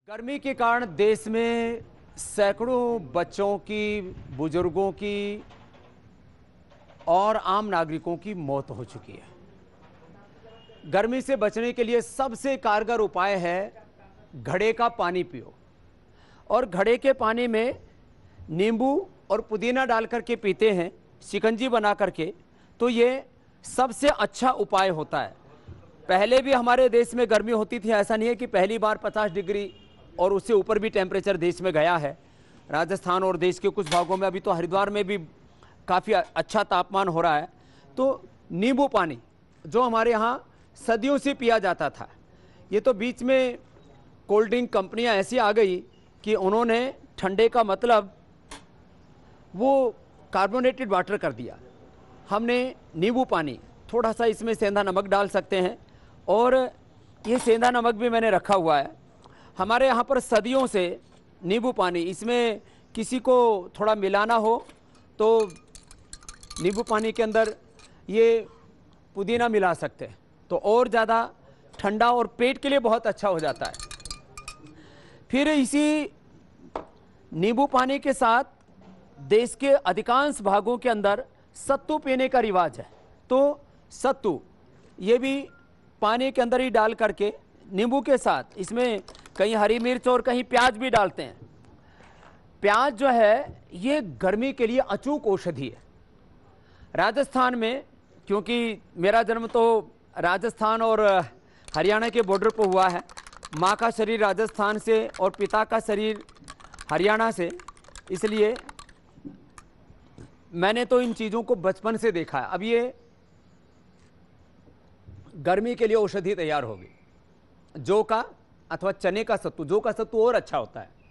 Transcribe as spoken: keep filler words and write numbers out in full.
गर्मी के कारण देश में सैकड़ों बच्चों की, बुजुर्गों की और आम नागरिकों की मौत हो चुकी है। गर्मी से बचने के लिए सबसे कारगर उपाय है घड़े का पानी पियो। और घड़े के पानी में नींबू और पुदीना डाल करके पीते हैं, शिकंजी बना करके, तो ये सबसे अच्छा उपाय होता है। पहले भी हमारे देश में गर्मी होती थी, ऐसा नहीं है कि पहली बार पचास डिग्री और उससे ऊपर भी टेम्परेचर देश में गया है। राजस्थान और देश के कुछ भागों में, अभी तो हरिद्वार में भी काफ़ी अच्छा तापमान हो रहा है। तो नींबू पानी जो हमारे यहाँ सदियों से पिया जाता था, ये तो बीच में कोल्ड ड्रिंक कंपनियां ऐसी आ गई कि उन्होंने ठंडे का मतलब वो कार्बोनेटेड वाटर कर दिया। हमने नींबू पानी, थोड़ा सा इसमें सेंधा नमक डाल सकते हैं, और ये सेंधा नमक भी मैंने रखा हुआ है। हमारे यहाँ पर सदियों से नींबू पानी, इसमें किसी को थोड़ा मिलाना हो तो नींबू पानी के अंदर ये पुदीना मिला सकते हैं, तो और ज़्यादा ठंडा और पेट के लिए बहुत अच्छा हो जाता है। फिर इसी नींबू पानी के साथ देश के अधिकांश भागों के अंदर सत्तू पीने का रिवाज है। तो सत्तू ये भी पानी के अंदर ही डाल करके नींबू के साथ, इसमें कहीं हरी मिर्च और कहीं प्याज भी डालते हैं। प्याज जो है ये गर्मी के लिए अचूक औषधि है। राजस्थान में, क्योंकि मेरा जन्म तो राजस्थान और हरियाणा के बॉर्डर पर हुआ है, माँ का शरीर राजस्थान से और पिता का शरीर हरियाणा से, इसलिए मैंने तो इन चीज़ों को बचपन से देखा है। अब ये गर्मी के लिए औषधि तैयार होगी। जौ का अथवा चने का सत्तू, जौ का सत्तू और अच्छा होता है।